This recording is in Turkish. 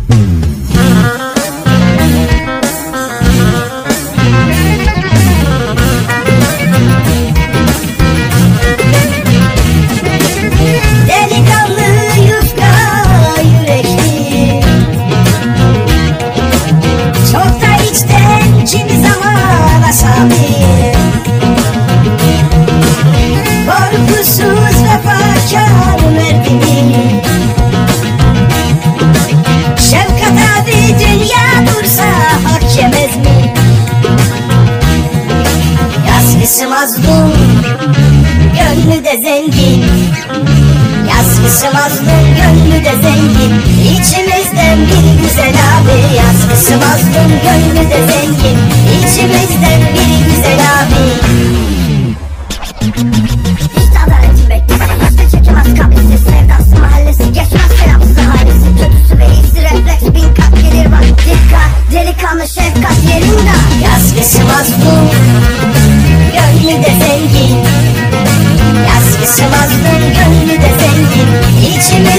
Korkusuz vefakar merdiveni, şefkat abi dünya dursa hak yemez mi? Yazgısı mazlum, gönlü de zengin. Yazgısı mazlum, gönlü de zengin. İçimizden bir güzel abi. Yazgısı mazlum, gönlü de zengin. İçimizden bir güzel abi. Delikanlı şefkat yerinde. Yazgısı mazlum, gönlü de zengin. Yazgısı mazlum, gönlü de zengin. İçimiz